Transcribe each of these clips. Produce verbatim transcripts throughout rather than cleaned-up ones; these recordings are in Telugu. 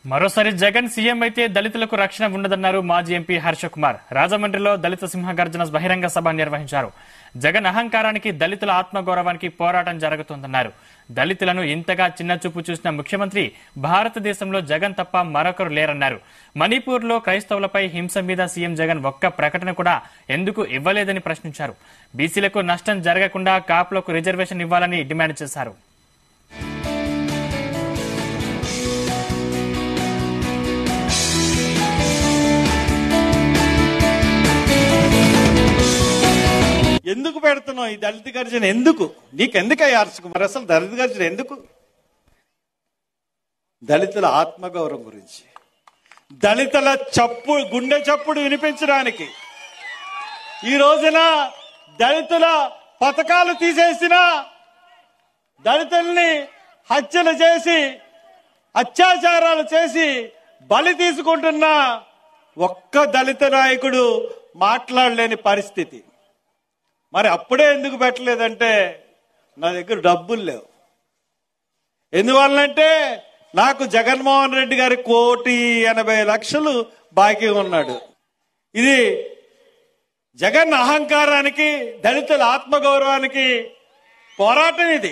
మరోసారి జగన్ సీఎం అయితే దళితులకు రక్షణ ఉండదన్నారు మాజీ ఎంపీ హర్ష కుమార్. రాజమండ్రిలో దళిత సింహగర్జన బహిరంగ సభ నిర్వహించారు. జగన్ అహంకారానికి, దళితుల ఆత్మగౌరవానికి పోరాటం జరుగుతోందన్నారు. దళితులను ఇంతగా చిన్నచూపు చూసిన ముఖ్యమంత్రి భారతదేశంలో జగన్ తప్ప మరొకరు లేరన్నారు. మణిపూర్ లో క్రైస్తవులపై హింస మీద సీఎం జగన్ ఒక్క ప్రకటన కూడా ఎందుకు ఇవ్వలేదని ప్రశ్నించారు. బీసీలకు నష్టం జరగకుండా కాపులకు రిజర్వేషన్ ఇవ్వాలని డిమాండ్ చేశారు. ఎందుకు పెడుతున్నావు ఈ దళిత గర్జన? ఎందుకు నీకెందుకయ్యా హర్ష కుమార్ అసలు దళిత గర్జన ఎందుకు? దళితుల ఆత్మగౌరవం గురించి, దళితుల చప్పు గుండె చప్పుడు వినిపించడానికి. ఈ రోజున దళితుల పథకాలు తీసేసిన, దళితుల్ని హత్యలు చేసి అత్యాచారాలు చేసి బలి తీసుకుంటున్న ఒక్క దళిత నాయకుడు మాట్లాడలేని పరిస్థితి. మరి అప్పుడే ఎందుకు పెట్టలేదంటే నా దగ్గర డబ్బులు లేవు. ఎందువల్లంటే నాకు జగన్మోహన్ రెడ్డి గారి కోటి ఎనభై లక్షలు బాకీ ఉన్నాడు. ఇది జగన్ అహంకారానికి, దళితుల ఆత్మగౌరవానికి పోరాటం. ఇది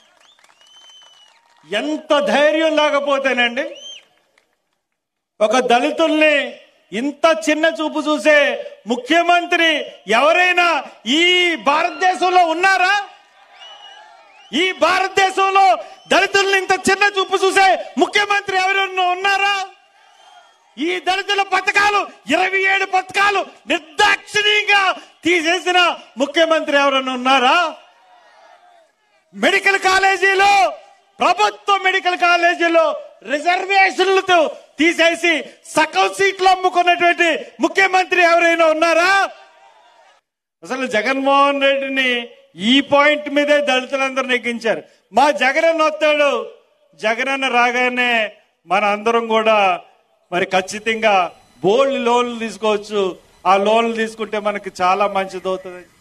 ఎంత ధైర్యం లేకపోతేనండి ఒక దళితుల్ని ఇంత చిన్న చూపు చూసే ముఖ్యమంత్రి ఎవరైనా ఈ భారతదేశంలో ఉన్నారా? ఈ భారతదేశంలో దళితుల్ని ఇంత చిన్న చూపు చూసే ముఖ్యమంత్రి ఎవరైనా ఉన్నారా? ఈ దళితుల పథకాలు ఇరవై ఏడు పథకాలు నిర్దాక్షిణ్యంగా తీసేసిన ముఖ్యమంత్రి ఎవరైనా ఉన్నారా? మెడికల్ కాలేజీలో, ప్రభుత్వ మెడికల్ కాలేజీలో రిజర్వేషన్లతో తీసేసి సగం సీట్లు అమ్ముకున్నటువంటి ముఖ్యమంత్రి ఎవరైనా ఉన్నారా? అసలు జగన్మోహన్ రెడ్డిని ఈ పాయింట్ మీదే దళితులందరూ నెగ్గించారు. మా జగన్ వస్తాడు, జగన్ రాగానే మన అందరం కూడా మరి ఖచ్చితంగా బోల్డ్ లోన్లు తీసుకోవచ్చు. ఆ లోన్లు తీసుకుంటే మనకి చాలా మంచిది అవుతుంది.